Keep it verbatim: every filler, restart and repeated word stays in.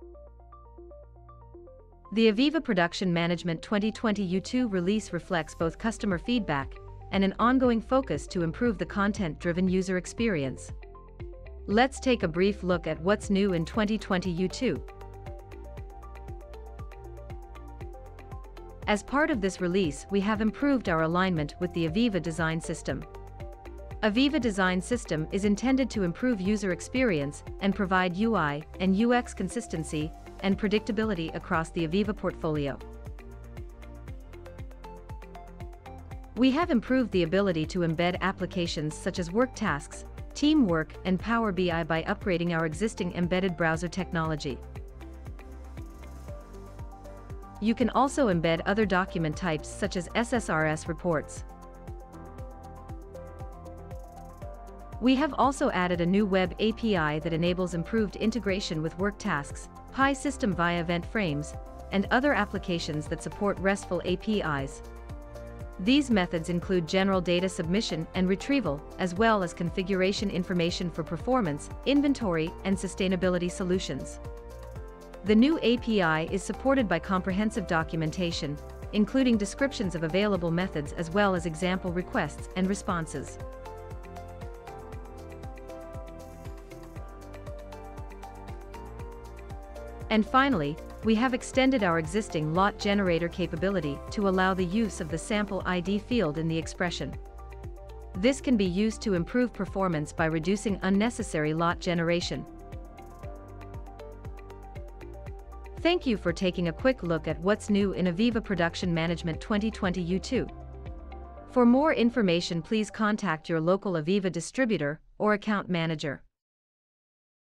The AVEVA Production Management twenty twenty U two release reflects both customer feedback and an ongoing focus to improve the content-driven user experience. Let's take a brief look at what's new in twenty twenty U two. As part of this release, we have improved our alignment with the AVEVA design system. AVEVA design system is intended to improve user experience and provide U I and U X consistency and predictability across the AVEVA portfolio. We have improved the ability to embed applications such as Work Tasks, Teamwork, and Power B I by upgrading our existing embedded browser technology. You can also embed other document types such as S S R S reports. We have also added a new web A P I that enables improved integration with Work Tasks, P I system via event frames, and other applications that support RESTful A P Is. These methods include general data submission and retrieval, as well as configuration information for performance, inventory, and sustainability solutions. The new A P I is supported by comprehensive documentation, including descriptions of available methods as well as example requests and responses. And finally, we have extended our existing lot generator capability to allow the use of the sample I D field in the expression. This can be used to improve performance by reducing unnecessary lot generation. Thank you for taking a quick look at what's new in AVEVA Production Management twenty twenty U two. For more information, please contact your local AVEVA distributor or account manager.